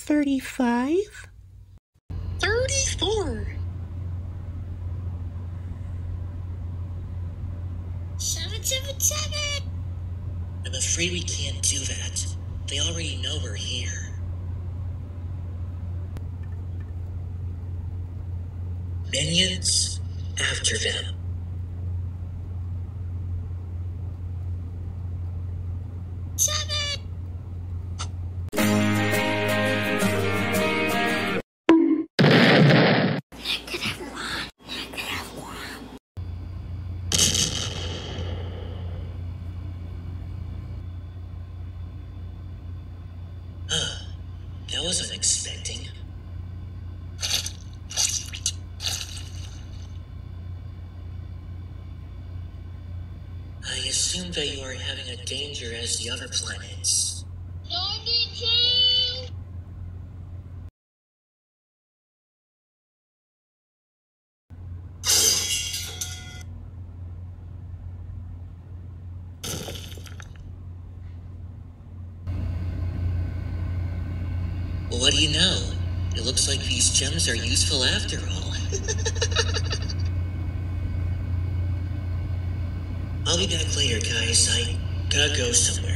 35? 34. 777. I'm afraid we can't do that. They already know we're here. Minions, after them. That was unexpected. I assume that you are having a danger as the other planets. 92. What do you know? It looks like these gems are useful after all. I'll be back later, guys. I gotta go somewhere.